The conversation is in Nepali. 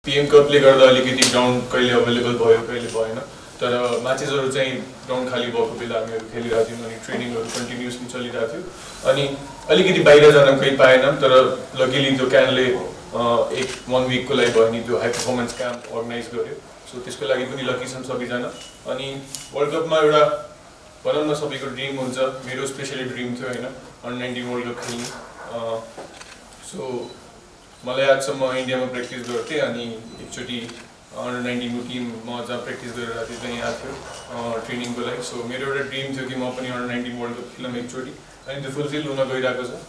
पीएम कपले गर्दा अलिकति ग्राउन्ड कहिले अवेलेबल भयो कहिले भएन तर म्याचेसहरु चाहिँ ग्राउन्ड खाली भएको बेला हामीहरु खेलिरहेका थियौं अनि ट्रेनिङहरु कन्टिन्युअसली चलिरहेको थियो अनि अलिकति बाहिर जान कहीं पाएनौं तर लकीली त्यो क्यानले एक 1 वीक को लागि भयो नि त्यो हाई परफर्मेन्स क्याम्प अर्गनाइज गर्यो सो त्यसको लागि पनि लकी छन् सबैजना अनि वर्ल्ड कपमा एउटा भनौं न सबैको ड्रीम हुन्छ मेरो स्पेशली ड्रीम थियो हैन अन्डर 19 वर्ल्ड कप खेल्ने सो मलाई आजसम्म इन्डियामा प्र्याक्टिस गर्थेँ अनि एकचोटी अन्डर 19 को टिम म जहाँ प्र्याक्टिस गरेर थिएँ त्यही यहाँ थियो ट्रेनिङको लागि सो मेरो एउटा ड्रीम थियो कि म पनि अन्डर 19 वर्ल्ड कप खेलौँ एकचोटी अनि त्यो फुलफिल हुन गइरहेको छ